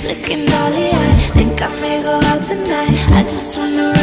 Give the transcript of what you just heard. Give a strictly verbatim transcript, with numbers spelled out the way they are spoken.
looking dolly. I think I may go out tonight. I just wanna